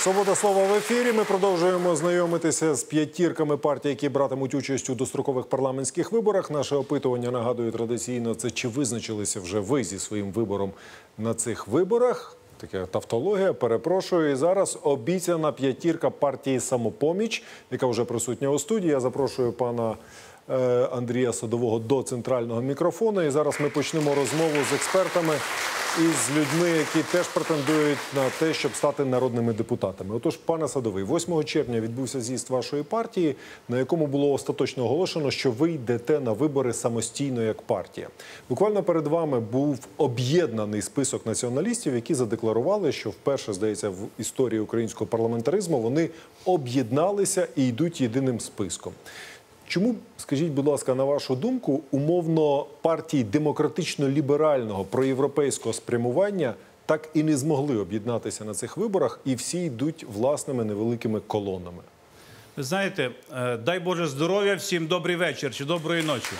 Свобода слова в ефірі. Ми продовжуємо знайомитися з п'ятірками партій, які братимуть участь у дострокових парламентських виборах. Наше опитування, нагадую, традиційно, це чи визначилися вже ви зі своїм вибором на цих виборах. Така тавтологія, перепрошую. І зараз обіцяна п'ятірка партії «Самопоміч», яка вже присутня у студії. Я запрошую пана Андрія Садового до центрального мікрофону. І зараз ми почнемо розмову з експертами і з людьми, які теж претендують на те, щоб стати народними депутатами. Отож, пане Садовий, 8 червня відбувся з'їзд вашої партії, на якому було остаточно оголошено, що ви йдете на вибори самостійно як партія. Буквально перед вами був об'єднаний список націоналістів, які задекларували, що вперше, здається, в історії українського парламентаризму вони об'єдналися і йдуть єдиним списком. Чому, скажіть, будь ласка, на вашу думку, умовно партії демократично-ліберального, проєвропейського спрямування так і не змогли об'єднатися на цих виборах і всі йдуть власними невеликими колонами? Ви знаєте, дай Боже здоров'я всім, добрий вечір чи доброї ночі.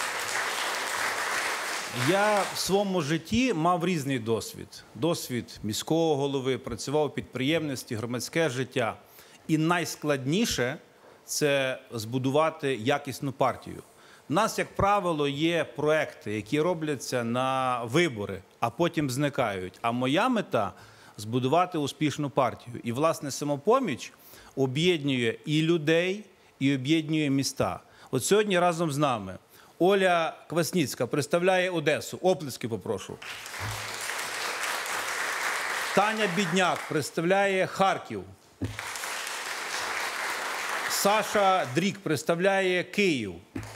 Я в своєму житті мав різний досвід. Досвід міського голови, працював у підприємництві, громадське життя. І найскладніше – це збудувати якісну партію. У нас, як правило, є проекти, які робляться на вибори, а потім зникають. А моя мета – збудувати успішну партію. І, власне, «Самопоміч» об'єднує і людей, і об'єднує міста. От сьогодні разом з нами Оля Квасніцька представляє Одесу. Оплески попрошу. Таня Бідняк представляє Харків. Саша Дрік представляє Київ.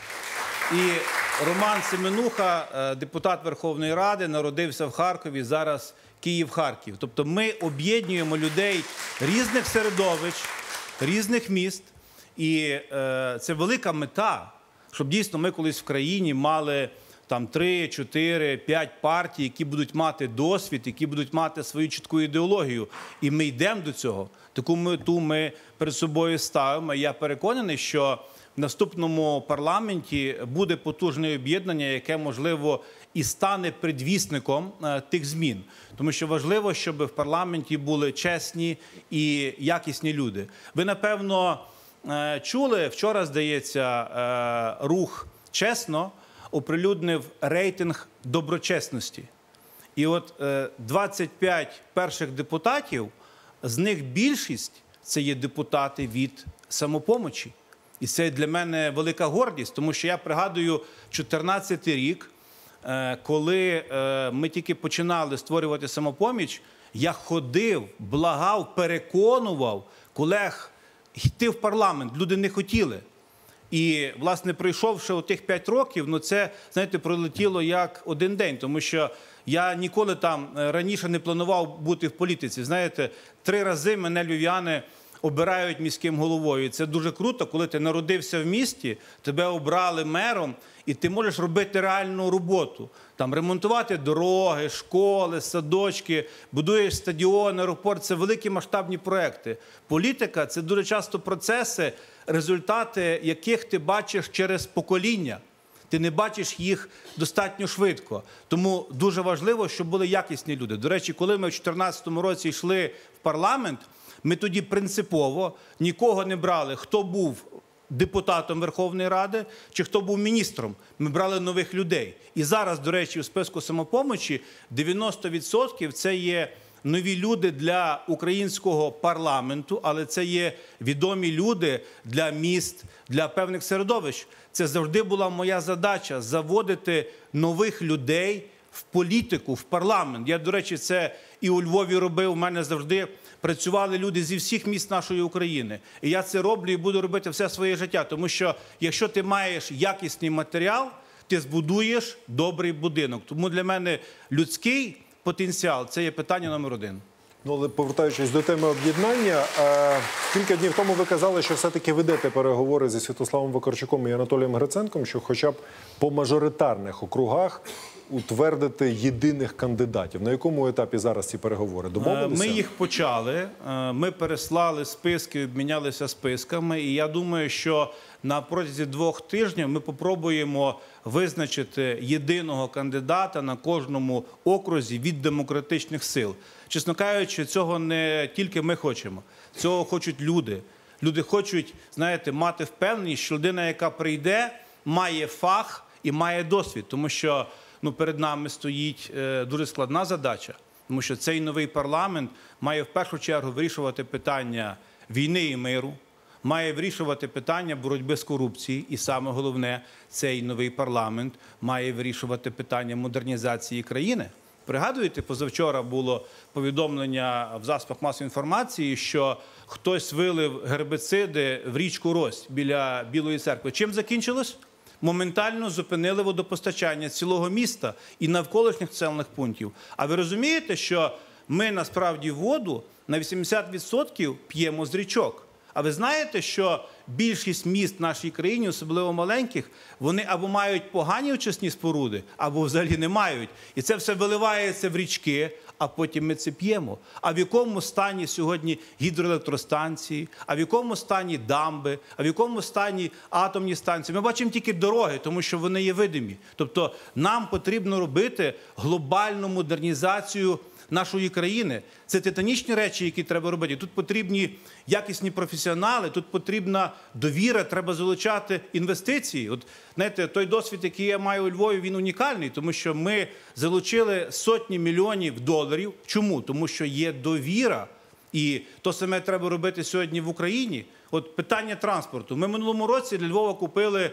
І Роман Семенуха, депутат Верховної Ради, народився в Харкові, зараз Київ-Харків. Тобто ми об'єднуємо людей різних середовищ, різних міст. І це велика мета, щоб дійсно ми колись в країні мали там 3, 4, 5 партій, які будуть мати досвід, які будуть мати свою чітку ідеологію. І ми йдемо до цього. Таку мету ми перед собою ставимо. Я переконаний, що в наступному парламенті буде потужне об'єднання, яке, можливо, і стане предвісником тих змін. Тому що важливо, щоб в парламенті були чесні і якісні люди. Ви, напевно, чули, вчора, здається, рух «Чесно» оприлюднив рейтинг доброчесності. І от 25 перших депутатів, з них більшість – це є депутати від «Самопомочі». І це для мене велика гордість, тому що я пригадую 14-й рік, коли ми тільки починали створювати «Самопоміч», я ходив, благав, переконував колег йти в парламент. Люди не хотіли. І, власне, пройшовши отих 5 років, ну це, знаєте, пролетіло як один день, тому що я ніколи там раніше не планував бути в політиці. Знаєте, 3 рази мене львів'яни обирають міським головою. І це дуже круто, коли ти народився в місті, тебе обрали мером, і ти можеш робити реальну роботу. Там ремонтувати дороги, школи, садочки, будуєш стадіон, аеропорт. Це великі масштабні проекти. Політика – це дуже часто процеси, результати яких ти бачиш через покоління. Ти не бачиш їх достатньо швидко. Тому дуже важливо, щоб були якісні люди. До речі, коли ми в 2014 році йшли в парламент, ми тоді принципово нікого не брали, хто був депутатом Верховної Ради чи хто був міністром. Ми брали нових людей. І зараз, до речі, у списку «Самопомочі» 90% це є нові люди для українського парламенту, але це є відомі люди для міст, для певних середовищ. Це завжди була моя задача – заводити нових людей в політику, в парламент. Я, до речі, це і у Львові робив, у мене завжди працювали люди зі всіх міст нашої України. І я це роблю і буду робити все своє життя, тому що якщо ти маєш якісний матеріал, ти збудуєш добрий будинок. Тому для мене людський потенціал – це є питання номер 1. Ну, але повертаючись до теми об'єднання, кілька днів тому ви казали, що все-таки ведете переговори зі Святославом Вакарчуком і Анатолієм Гриценком, що хоча б по мажоритарних округах утвердити єдиних кандидатів. На якому етапі зараз ці переговори? Домовилися? Ми їх почали, ми переслали списки, обмінялися списками, і я думаю, що на протязі 2 тижнів ми попробуємо визначити єдиного кандидата на кожному окрузі від демократичних сил. Чесно кажучи, цього не тільки ми хочемо, цього хочуть люди. Люди хочуть, знаєте, мати впевненість, що людина, яка прийде, має фах і має досвід, тому що перед нами стоїть дуже складна задача, тому що цей новий парламент має в першу чергу вирішувати питання війни і миру, має вирішувати питання боротьби з корупцією і, саме головне, цей новий парламент має вирішувати питання модернізації країни. Пригадуєте, позавчора було повідомлення в засобах масової інформації, що хтось вилив гербициди в річку Рось біля Білої церкви. Чим закінчилось? Моментально зупинили водопостачання цілого міста і навколишніх населених пунктів. А ви розумієте, що ми насправді воду на 80% п'ємо з річок? А ви знаєте, що більшість міст в нашій країні, особливо маленьких, вони або мають погані очисні споруди, або взагалі не мають. І це все виливається в річки, а потім ми це п'ємо. А в якому стані сьогодні гідроелектростанції, а в якому стані дамби, а в якому стані атомні станції? Ми бачимо тільки дороги, тому що вони є видимі. Тобто нам потрібно робити глобальну модернізацію нашої країни. Це титанічні речі, які треба робити. Тут потрібні якісні професіонали, тут потрібна довіра, треба залучати інвестиції. От, знаєте, той досвід, який я маю у Львові, він унікальний, тому що ми залучили сотні мільйонів доларів. Чому? Тому що є довіра. І то саме треба робити сьогодні в Україні. От питання транспорту. Ми минулому році для Львова купили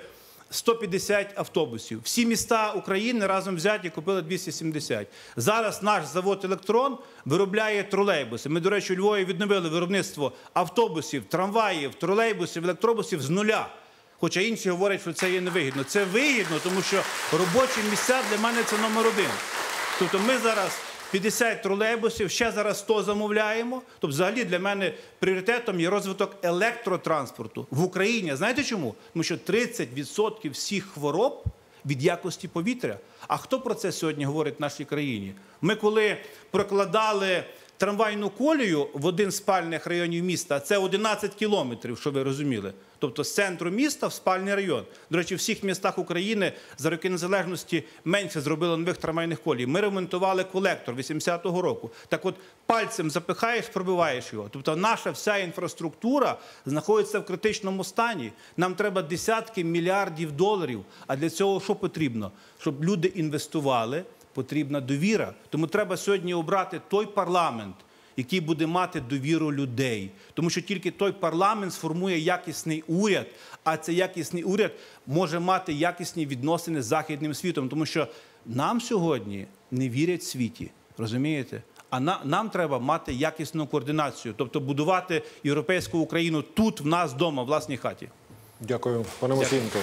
150 автобусів. Всі міста України разом взяті купили 270. Зараз наш завод «Електрон» виробляє тролейбуси. Ми, до речі, у Львові відновили виробництво автобусів, трамваїв, тролейбусів, електробусів з нуля. Хоча інші говорять, що це є невигідно. Це вигідно, тому що робочі місця для мене це номер один. Тобто ми зараз 50 тролейбусів, ще зараз 100 замовляємо. Тобто взагалі для мене пріоритетом є розвиток електротранспорту в Україні. Знаєте чому? Тому що 30% всіх хвороб від якості повітря. А хто про це сьогодні говорить в нашій країні? Ми коли прокладали трамвайну колію в один з спальних районів міста, це 11 кілометрів, щоб ви розуміли. Тобто з центру міста в спальний район. До речі, в всіх містах України за роки незалежності менше зробили нових трамвайних колій. Ми ремонтували колектор 80-го року. Так от пальцем запихаєш, пробиваєш його. Тобто наша вся інфраструктура знаходиться в критичному стані. Нам треба десятки мільярдів доларів. А для цього що потрібно? Щоб люди інвестували, потрібна довіра. Тому треба сьогодні обрати той парламент, який буде мати довіру людей. Тому що тільки той парламент сформує якісний уряд, а цей якісний уряд може мати якісні відносини з західним світом. Тому що нам сьогодні не вірять в світі, розумієте? А нам треба мати якісну координацію, тобто будувати європейську Україну тут, в нас вдома, в власній хаті. Дякую. Пане Мусієнко.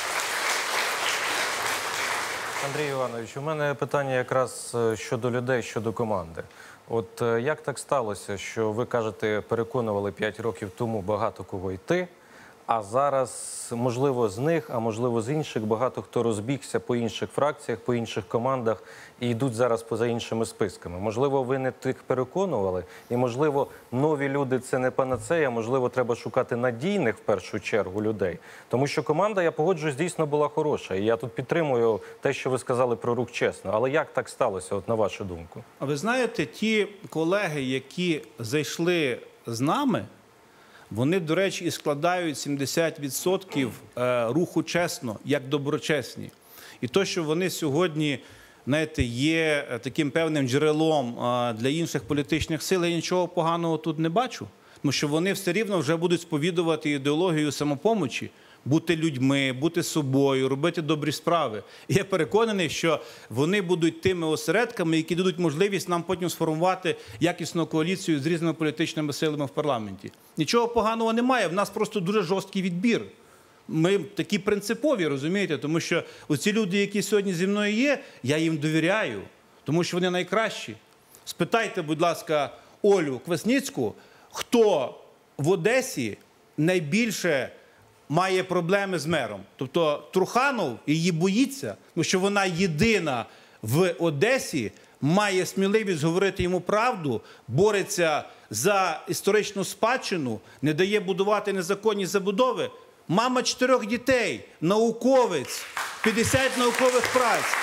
Андрій Іванович, у мене питання якраз щодо людей, щодо команди. От як так сталося, що ви кажете, переконували 5 років тому багато кого йти, а зараз, можливо, з них, а можливо, з інших, багато хто розбігся по інших фракціях, по інших командах і йдуть зараз поза іншими списками. Можливо, ви не тих переконували, і, можливо, нові люди – це не панацея, можливо, треба шукати надійних, в першу чергу, людей. Тому що команда, я погоджуюсь, дійсно була хороша. І я тут підтримую те, що ви сказали про рух чесно. Але як так сталося, от на вашу думку? А ви знаєте, ті колеги, які зайшли з нами, вони, до речі, і складають 70% руху чесно, як доброчесні. І то, що вони сьогодні, знаєте, є таким певним джерелом для інших політичних сил, я нічого поганого тут не бачу. Тому що вони все рівно вже будуть сповідувати ідеологію самопомочі, бути людьми, бути собою, робити добрі справи. І я переконаний, що вони будуть тими осередками, які дадуть можливість нам потім сформувати якісну коаліцію з різними політичними силами в парламенті. Нічого поганого немає, в нас просто дуже жорсткий відбір. Ми такі принципові, розумієте, тому що оці люди, які сьогодні зі мною є, я їм довіряю, тому що вони найкращі. Спитайте, будь ласка, Олю Квасніцьку, хто в Одесі найбільше має проблеми з мером. Тобто Труханов її боїться, тому що вона єдина в Одесі, має сміливість говорити йому правду, бореться за історичну спадщину, не дає будувати незаконні забудови. Мама 4 дітей, науковець, 50 наукових праць.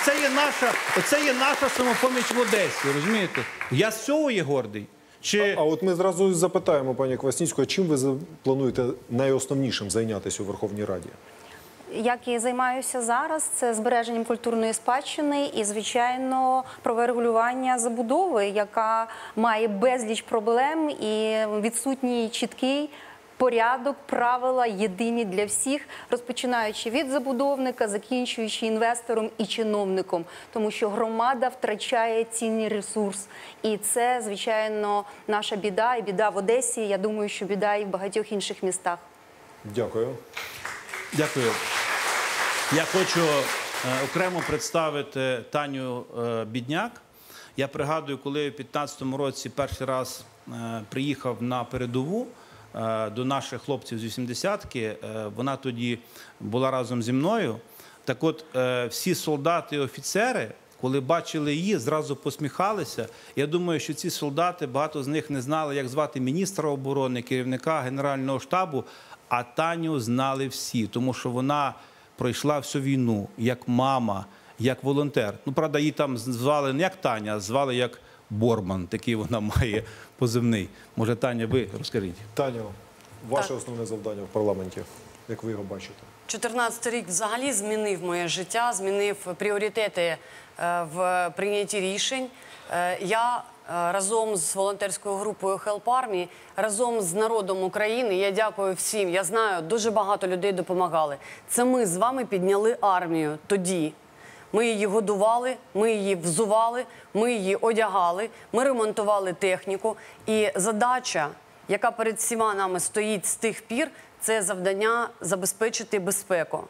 Оце є наша самопоміч в Одесі, розумієте? Я з цього є гордий. А от ми зразу запитаємо пані Квасніцьку, а чим ви плануєте найосновнішим зайнятися у Верховній Раді? Як і займаюся зараз, це збереженням культурної спадщини і, звичайно, про регулювання забудови, яка має безліч проблем і відсутній чіткий порядок, правила єдині для всіх, розпочинаючи від забудовника, закінчуючи інвестором і чиновником, тому що громада втрачає цінний ресурс. І це, звичайно, наша біда, і біда в Одесі, я думаю, що біда і в багатьох інших містах. Дякую. Дякую. Я хочу окремо представити Таню Бідняк. Я пригадую, коли в 2015 році перший раз приїхав на передову до наших хлопців з 80-ки, вона тоді була разом зі мною. Так от, всі солдати і офіцери, коли бачили її, зразу посміхалися. Я думаю, що ці солдати, багато з них не знали, як звати міністра оборони, керівника Генерального штабу, а Таню знали всі, тому що вона пройшла всю війну як мама, як волонтер. Ну, правда, її там звали не як Таня, а звали як Борман. Такий вона має позивний. Може, Таня, ви розкажіть. Таню, ваше основне завдання в парламенті, як ви його бачите? 14 рік взагалі змінив моє життя, змінив пріоритети в прийнятті рішень. Я разом з волонтерською групою Help Army, разом з народом України, я дякую всім, я знаю, дуже багато людей допомагали. Це ми з вами підняли армію тоді. Ми її годували, ми її взували, ми її одягали, ми ремонтували техніку. І задача, яка перед всіма нами стоїть з тих пір, це завдання забезпечити безпеку.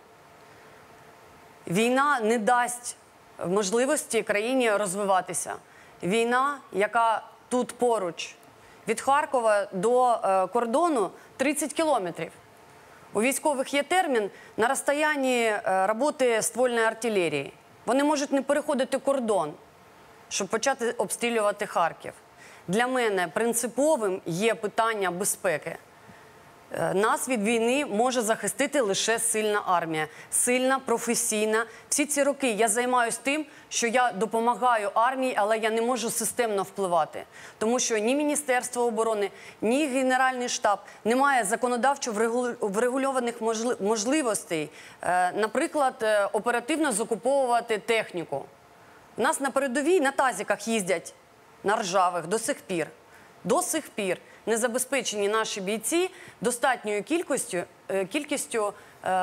Війна не дасть можливості країні розвиватися. Війна, яка тут поруч, від Харкова до кордону 30 кілометрів. У військових є термін на розстоянні роботи ствольної артилерії. Вони можуть не переходити кордон, щоб почати обстрілювати Харків. Для мене принциповим є питання безпеки. Нас від війни може захистити лише сильна армія, сильна, професійна. Всі ці роки я займаюся тим, що я допомагаю армії, але я не можу системно впливати. Тому що ні Міністерство оборони, ні Генеральний штаб не має законодавчо врегульованих можливостей, наприклад, оперативно закуповувати техніку. У нас на передовій на тазиках їздять, на ржавих, до сих пір. До сих пір не забезпечені наші бійці достатньою кількістю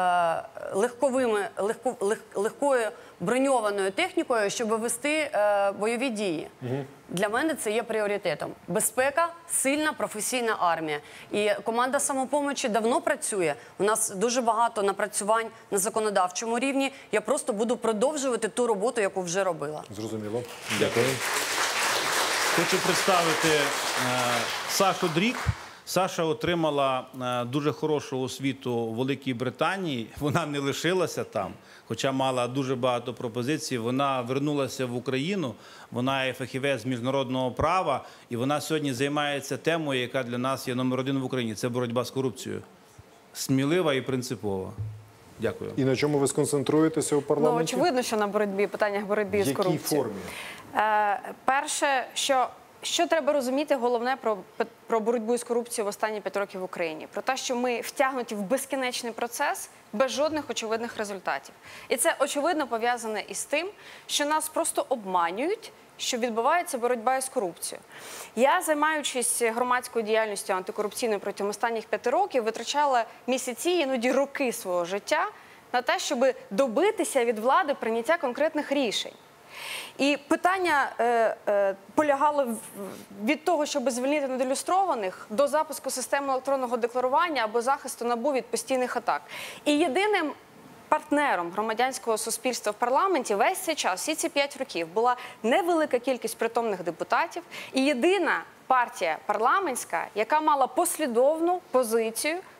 легкою броньованою технікою, щоб вести бойові дії. Для мене це є пріоритетом. Безпека, сильна, професійна армія. І команда «Самопомочі» давно працює. У нас дуже багато напрацювань на законодавчому рівні. Я просто буду продовжувати ту роботу, яку вже робила. Зрозуміло. Дякую. Хочу представити Сашу Дрік. Саша отримала дуже хорошу освіту у Великій Британії. Вона не лишилася там, хоча мала дуже багато пропозицій. Вона вернулася в Україну, вона є фахівець з міжнародного права, і вона сьогодні займається темою, яка для нас є номер 1 в Україні. Це боротьба з корупцією. Смілива і принципова. Дякую. І на чому ви сконцентруєтеся у Ну, парламенті? очевидно, що на питаннях боротьби з В корупцією. якій формі? Перше, що треба розуміти, головне про боротьбу з корупцією в останні 5 років в Україні. Про те, що ми втягнуті в безкінечний процес без жодних очевидних результатів. І це очевидно пов'язане із тим, що нас просто обманюють, що відбувається боротьба з корупцією. Я, займаючись громадською діяльністю антикорупційною протягом останніх 5 років, витрачала місяці, іноді роки свого життя на те, щоб добитися від влади прийняття конкретних рішень. І питання полягало від того, щоб звільнити недоілюстрованих, до запуску системи електронного декларування або захисту НАБУ від постійних атак. І єдиним партнером громадянського суспільства в парламенті весь цей час, всі ці 5 років, була невелика кількість притомних депутатів і єдина партія парламентська, яка мала послідовну позицію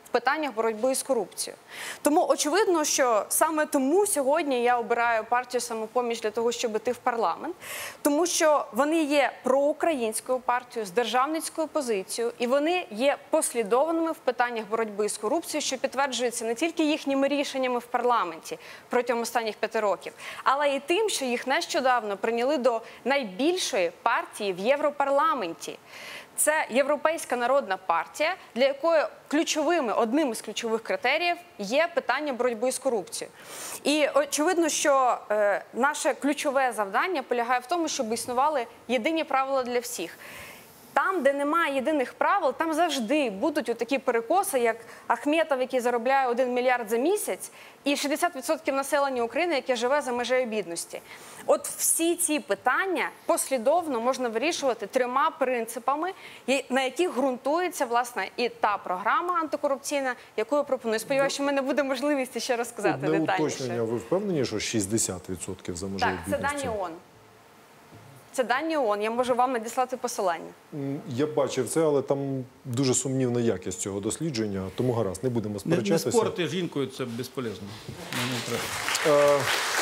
в питаннях боротьби з корупцією. Тому очевидно, що саме тому сьогодні я обираю партію «Самопоміч» для того, щоб йти в парламент, тому що вони є проукраїнською партією з державницькою позицією, і вони є послідовними в питаннях боротьби з корупцією, що підтверджується не тільки їхніми рішеннями в парламенті протягом останніх 5 років, але і тим, що їх нещодавно прийняли до найбільшої партії в Європарламенті. Це Європейська народна партія, для якої одним із ключових критеріїв є питання боротьби з корупцією. І очевидно, що наше ключове завдання полягає в тому, щоб існували єдині правила для всіх. Там, де немає єдиних правил, там завжди будуть такі перекоси, як Ахметов, який заробляє 1 мільярд за місяць, і 60% населення України, яке живе за межею бідності. От всі ці питання послідовно можна вирішувати 3 принципами, на яких ґрунтується, власне, і та програма антикорупційна, яку я пропоную. Сподіваюся, що в мене буде можливість ще розказати Одне детальніше. уточнення. Ви впевнені, що 60% за межею Так, це бідності? дані ООН. Це дані ООН. Я можу вам надіслати посилання. Я бачив це, але там дуже сумнівна якість цього дослідження, тому гаразд, не будемо Не сперечатися. спорти з жінкою, це безполезно. Не треба.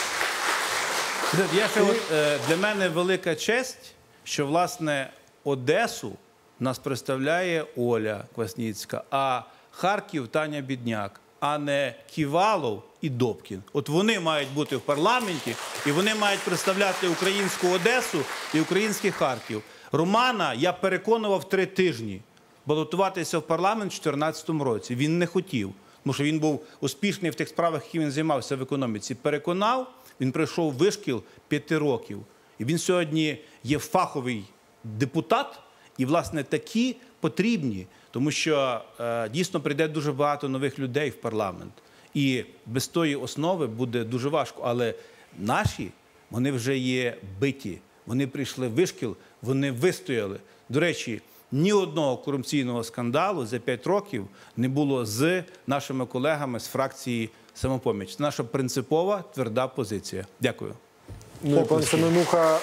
Я ще для мене велика честь, що, власне, Одесу нас представляє Оля Квасніцька, а Харків – Таня Бідняк, а не Ківалов і Добкін. От вони мають бути в парламенті, і вони мають представляти українську Одесу і український Харків. Романа я переконував 3 тижні балотуватися в парламент у 2014 році. Він не хотів, тому що він був успішний в тих справах, які він займався в економіці. Переконав, він пройшов вишкіл 5 років. І він сьогодні є фаховий депутат, і, власне, такі потрібні, тому що дійсно прийде дуже багато нових людей в парламент. І без тої основи буде дуже важко. Але наші, вони вже є биті. Вони прийшли в вишкіл, вони вистояли. До речі, ні одного корупційного скандалу за 5 років не було з нашими колегами з фракції «Самопоміч». Це наша принципова, тверда позиція. Дякую. Ну і пан Семенуха,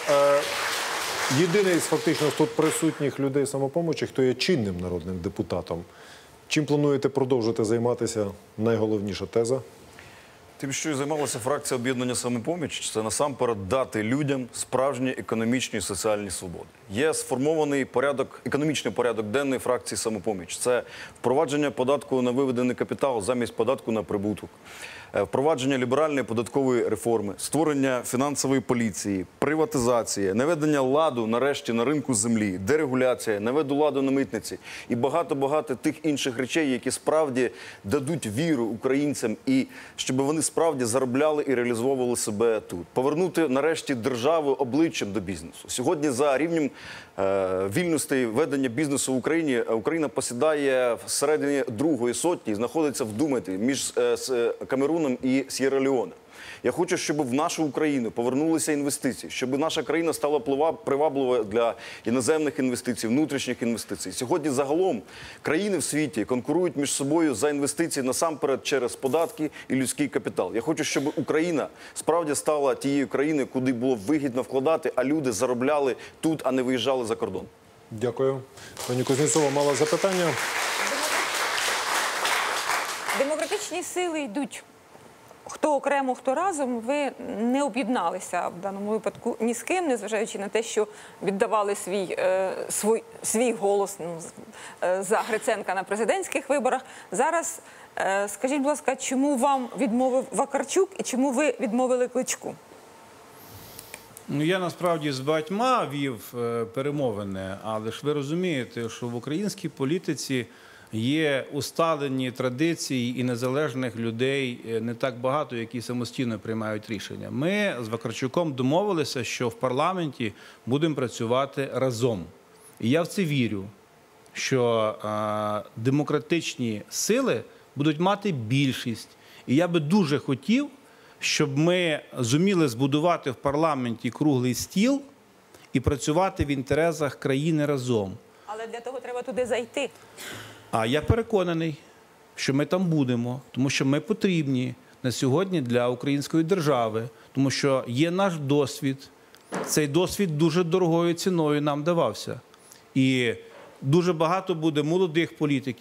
єдиний з фактично тут присутніх людей «Самопомочі», хто є чинним народним депутатом. Чим плануєте продовжити займатися? Найголовніша теза. Тим, що і займалася фракція «Об'єднання «Самопоміч», це насамперед дати людям справжні економічні і соціальні свободи. Є сформований економічний порядок денний фракції «Самопоміч». Це впровадження податку на виведений капітал замість податку на прибуток, впровадження ліберальної податкової реформи, створення фінансової поліції, приватизація, наведення ладу нарешті на ринку землі, дерегуляція, наведу ладу на митниці і багато-багато тих інших речей, які справді дадуть віру українцям і щоб вони справді заробляли і реалізовували себе тут. Повернути нарешті державу обличчям до бізнесу. Сьогодні за рівнем вільностей ведення бізнесу в Україні Україна посідає всередині 2-ї сотні і знаходиться, вдумайте, між Камеруном і С'єра-Леоне. Я хочу, щоб в нашу Україну повернулися інвестиції, щоб наша країна стала привабливою для іноземних інвестицій, внутрішніх інвестицій. Сьогодні загалом країни в світі конкурують між собою за інвестиції насамперед через податки і людський капітал. Я хочу, щоб Україна справді стала тією країною, куди було вигідно вкладати, а люди заробляли тут, а не виїжджали за кордон. Дякую. Пані Кузнєцова мала запитання. Демократичні сили йдуть. Хто окремо, хто разом, ви не об'єдналися в даному випадку ні з ким, незважаючи на те, що віддавали свій голос за Гриценка на президентських виборах. Зараз, скажіть, будь ласка, чому вам відмовив Вакарчук і чому ви відмовили Кличку? Ну, я насправді з багатьма вів перемовини, але ж ви розумієте, що в українській політиці є усталені традиції і незалежних людей не так багато, які самостійно приймають рішення. Ми з Вакарчуком домовилися, що в парламенті будемо працювати разом. І я в це вірю, що демократичні сили будуть мати більшість. І я би дуже хотів, щоб ми зуміли збудувати в парламенті круглий стіл і працювати в інтересах країни разом. Але для того треба туди зайти. А я переконаний, що ми там будемо, тому що ми потрібні на сьогодні для української держави, тому що є наш досвід. Цей досвід дуже дорогою ціною нам давався. І дуже багато буде молодих політиків,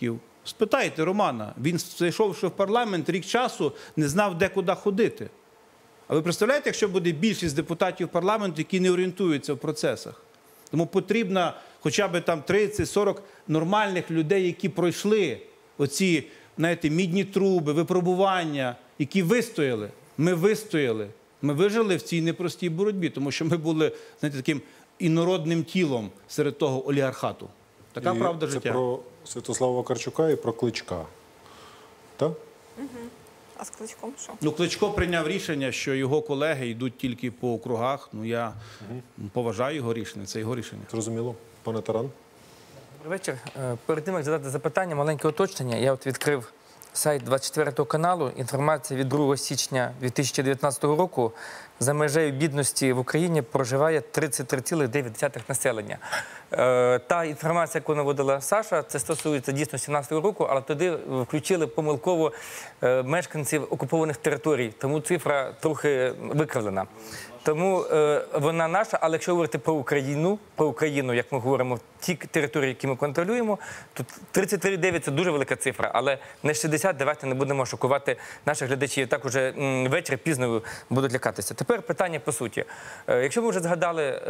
Спитайте Романа. Він, зайшовши в парламент, рік часу не знав, де куди ходити. А ви представляєте, якщо буде більшість депутатів парламенту, які не орієнтуються в процесах? Тому потрібно хоча б там 30-40 нормальних людей, які пройшли оці, знаєте, мідні труби, випробування, які вистояли. Ми вистояли. Ми вижили в цій непростій боротьбі, тому що ми були, знаєте, таким інородним тілом серед того олігархату. Така правда життя. Це про Святослава Вакарчука і про Кличка. Так? А з Кличком що? Ну, Кличко прийняв рішення, що його колеги йдуть тільки по округах. Ну, я поважаю його рішення, це його рішення. Зрозуміло. Пане Таран? Добрий вечір. Перед тим, як задати запитання, маленьке уточнення. Я от відкрив сайт 24 каналу. Інформація від 2 січня 2019 року. За межею бідності в Україні проживає 33,9% населення. Та інформація, яку наводила Саша, це стосується дійсно 17 року, але туди включили помилково мешканців окупованих територій, тому цифра трохи викривлена. Тому вона наша, але якщо говорити про Україну, як ми говоримо, ті території, які ми контролюємо, то 33,9 – це дуже велика цифра, але не 60, давайте не будемо шокувати наших глядачів. Так уже ввечері пізно будуть лякатися. Тепер питання по суті. Якщо ми вже згадали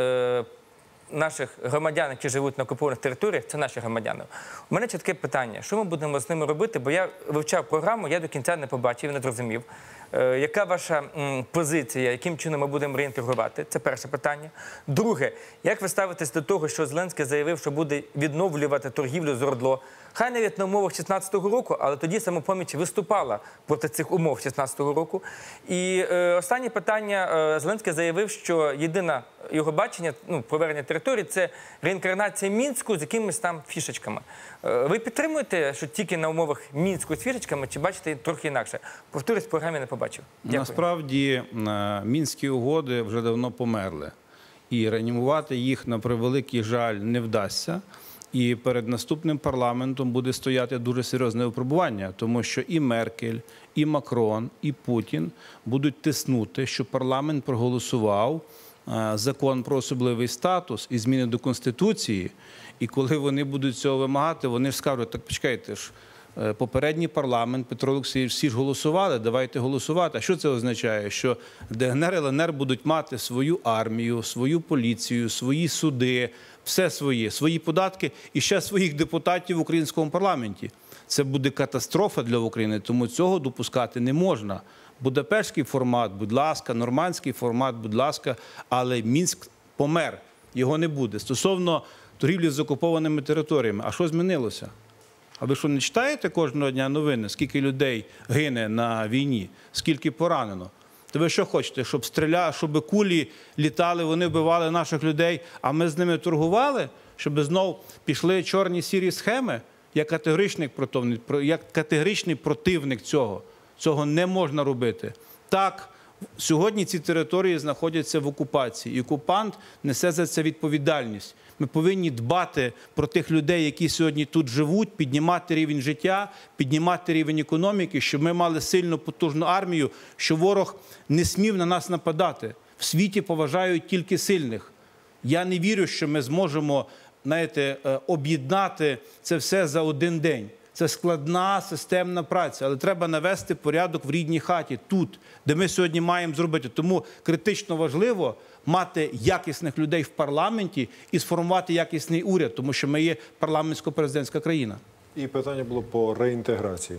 наших громадян, які живуть на окупованих територіях, це наші громадяни. У мене чітке питання, що ми будемо з ними робити, бо я вивчав програму, я до кінця не побачив, не зрозумів. Яка ваша позиція, яким чином ми будемо реінтегрувати? Це перше питання. Друге, як ви ставитесь до того, що Зеленський заявив, що буде відновлювати торгівлю з ОРДЛО? Хай навіть на умовах 16-го року, але тоді «Самопоміч» виступала проти цих умов 16-го року. І останнє питання. Зеленський заявив, що єдине його бачення, повернення території – це реінкарнація Мінську з якимись там фішечками. Ви підтримуєте, що тільки на умовах Мінську з фішечками, чи бачите трохи інакше? Повторюсь, в програмі не побачив. Дякую. Насправді, Мінські угоди вже давно померли. І реанімувати їх, на превеликий жаль, не вдасться. І перед наступним парламентом буде стояти дуже серйозне випробування, тому що і Меркель, і Макрон, і Путін будуть тиснути, щоб парламент проголосував закон про особливий статус і зміни до Конституції. І коли вони будуть цього вимагати, вони ж скажуть, так почекайте ж, попередній парламент, Петро Олексійович, всі ж голосували, давайте голосувати. А що це означає? Що ДНР і ЛНР будуть мати свою армію, свою поліцію, свої суди, все своє, свої податки і ще своїх депутатів в українському парламенті. Це буде катастрофа для України, тому цього допускати не можна. Будапештський формат, будь ласка, нормандський формат, будь ласка, але Мінськ помер, його не буде. Стосовно торгівлі з окупованими територіями, а що змінилося? А ви що, не читаєте кожного дня новини, скільки людей гине на війні, скільки поранено? То ви що хочете, щоб кулі літали, вони вбивали наших людей, а ми з ними торгували? Щоб знов пішли чорні сірі схеми? Я категоричний противник цього. Цього не можна робити. Так, сьогодні ці території знаходяться в окупації, і окупант несе за це відповідальність. Ми повинні дбати про тих людей, які сьогодні тут живуть, піднімати рівень життя, піднімати рівень економіки, щоб ми мали сильну, потужну армію, щоб ворог не смів на нас нападати. В світі поважають тільки сильних. Я не вірю, що ми зможемо, знаєте, об'єднати це все за один день. Це складна системна праця, але треба навести порядок в рідній хаті, тут, де ми сьогодні маємо зробити. Тому критично важливо мати якісних людей в парламенті і сформувати якісний уряд, тому що ми є парламентсько-президентська країна. І питання було по реінтеграції.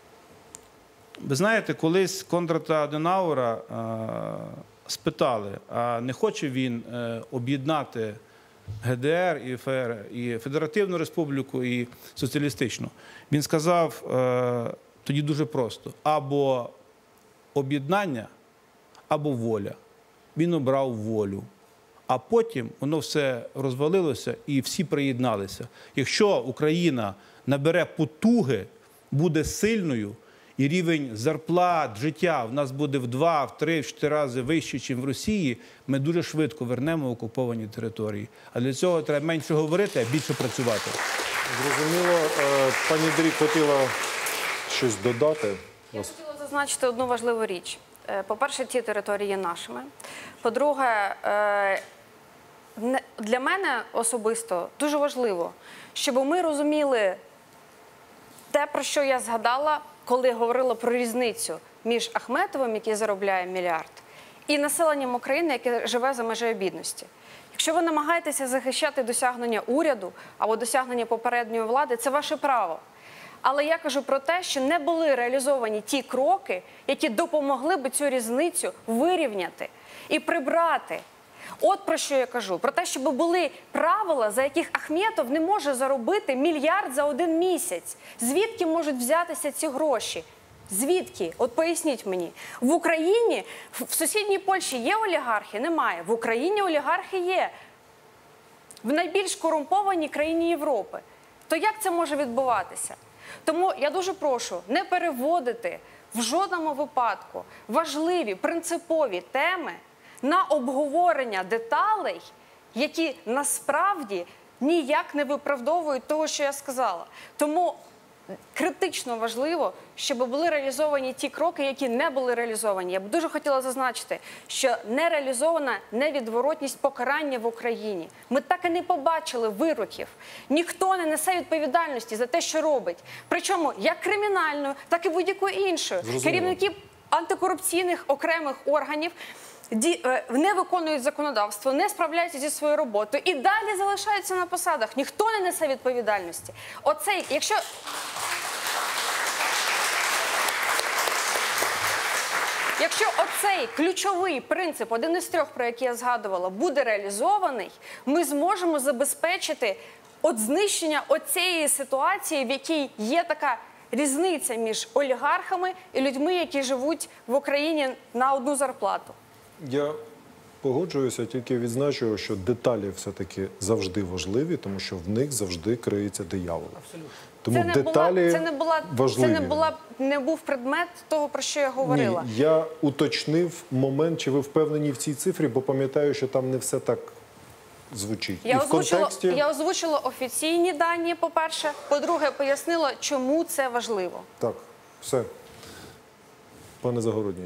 Ви знаєте, колись Конрада Аденауера спитали, а не хоче він об'єднати ГДР і Федеративну Республіку, і Соціалістичну. Він сказав тоді дуже просто: або об'єднання, або воля. Він обрав волю. А потім воно все розвалилося і всі приєдналися. Якщо Україна набере потуги, буде сильною, і рівень зарплат, життя в нас буде в 2, в 3, в 4 рази вищий, ніж в Росії, ми дуже швидко вернемо окуповані території. А для цього треба менше говорити, а більше працювати. Зрозуміло. Пані Дрік хотіла щось додати. Я хотіла зазначити одну важливу річ. По-перше, ті території є нашими. По-друге, для мене особисто дуже важливо, щоб ми розуміли те, про що я згадала, коли говорила про різницю між Ахметовим, який заробляє мільярд, і населенням України, яке живе за межею бідності. Якщо ви намагаєтеся захищати досягнення уряду або досягнення попередньої влади, це ваше право. Але я кажу про те, що не були реалізовані ті кроки, які допомогли би цю різницю вирівняти і прибрати. От про що я кажу. Про те, щоб були правила, за яких Ахметов не може заробити мільярд за 1 місяць. Звідки можуть взятися ці гроші? Звідки? От поясніть мені. В Україні, в сусідній Польщі є олігархи? Немає. В Україні олігархи є. В найбільш корумпованій країні Європи. То як це може відбуватися? Тому я дуже прошу не переводити в жодному випадку важливі, принципові теми на обговорення деталей, які насправді ніяк не виправдовують того, що я сказала. Тому критично важливо, щоб були реалізовані ті кроки, які не були реалізовані. Я б дуже хотіла зазначити, що не реалізована невідворотність покарання в Україні. Ми так і не побачили вироків. Ніхто не несе відповідальності за те, що робить. Причому як кримінальною, так і будь-якою іншою. Керівники антикорупційних окремих органів не виконують законодавство, не справляються зі своєю роботою і далі залишаються на посадах. Ніхто не несе відповідальності. Оцей, Якщо оцей ключовий принцип, один із 3, про який я згадувала, буде реалізований, ми зможемо забезпечити знищення оцієї ситуації, в якій є така різниця між олігархами і людьми, які живуть в Україні на одну зарплату. Я погоджуюся, тільки відзначую, що деталі все-таки завжди важливі, тому що в них завжди криється диявол. Тому деталі важливі. Це не був предмет того, про що я говорила. Ні, я уточнив момент, чи ви впевнені в цій цифрі, бо пам'ятаю, що там не все так звучить. Я озвучила офіційні дані, по-перше. По-друге, пояснила, чому це важливо. Так, все. Пане Загородній.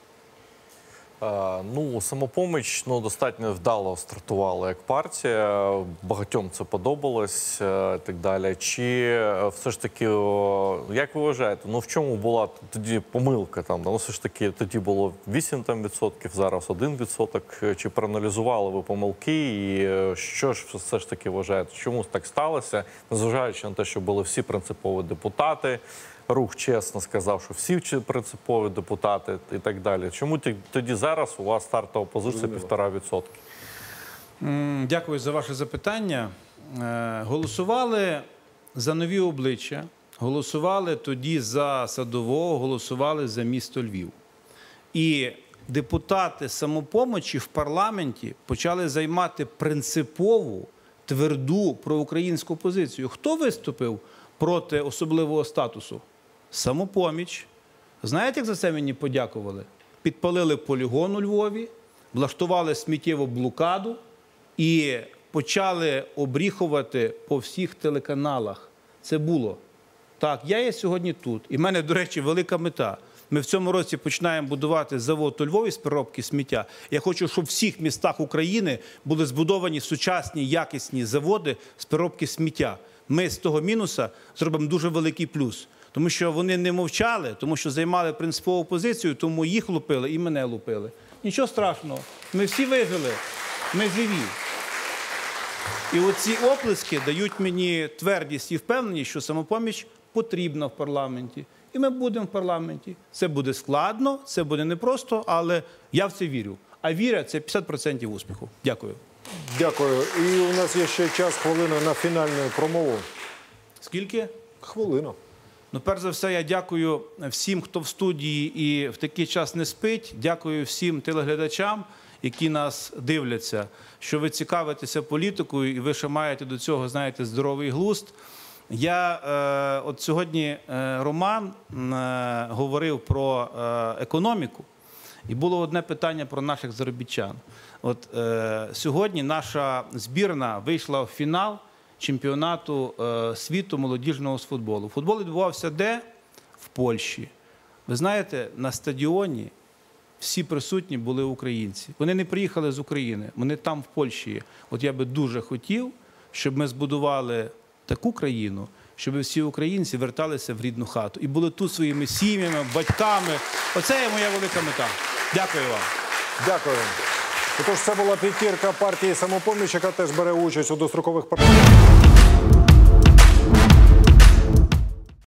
Самопоміч достатньо вдало стартувала як партія, багатьом це подобалось і так далі. Чи все ж таки, як ви вважаєте, в чому була тоді помилка? Все ж таки тоді було 8%, зараз 1%. Чи проаналізували ви помилки і що ж все ж таки вважаєте? Чому так сталося, незважаючи на те, що були всі принципові депутати? Рух чесно сказав, що всі принципові депутати і так далі. Чому тоді зараз у вас стартова позиція 1,5%? Дякую за ваше запитання. Голосували за нові обличчя, голосували тоді за Садового, голосували за місто Львів. І депутати «Самопомочі» в парламенті почали займати принципову, тверду проукраїнську позицію. Хто виступив проти особливого статусу? «Самопоміч». Знаєте, як за це мені подякували? Підпалили полігон у Львові, влаштували сміттєву блокаду і почали обріхувати по всіх телеканалах. Це було. Так, я є сьогодні тут. І в мене, до речі, велика мета. Ми в цьому році починаємо будувати завод у Львові з переробки сміття. Я хочу, щоб в всіх містах України були збудовані сучасні, якісні заводи з переробки сміття. Ми з того мінуса зробимо дуже великий плюс. Тому що вони не мовчали, тому що займали принципову позицію, тому їх лупили і мене лупили. Нічого страшного. Ми всі вижили. Ми живі. І оці оплески дають мені твердість і впевненість, що «Самопоміч» потрібна в парламенті. І ми будемо в парламенті. Це буде складно, це буде непросто, але я в це вірю. А віра – це 50% успіху. Дякую. Дякую. І у нас є ще час, хвилина на фінальну промову. Скільки? Хвилина. Перш за все, я дякую всім, хто в студії і в такий час не спить. Дякую всім телеглядачам, які нас дивляться, що ви цікавитеся політикою і ви ще маєте до цього, знаєте, здоровий глузд. От сьогодні Роман говорив про економіку, і було одне питання про наших заробітчан. Сьогодні наша збірна вийшла в фінал чемпіонату світу молодіжного з футболу. Футбол відбувався де? В Польщі. Ви знаєте, на стадіоні всі присутні були українці. Вони не приїхали з України, вони там в Польщі є. От я би дуже хотів, щоб ми збудували таку країну, щоб всі українці верталися в рідну хату і були тут своїми сім'ями, батьками. Оце є моя велика мета. Дякую вам. Дякую. Отож, це була п'ятірка партії «Самопоміч», яка теж бере участь у дострокових парламентських.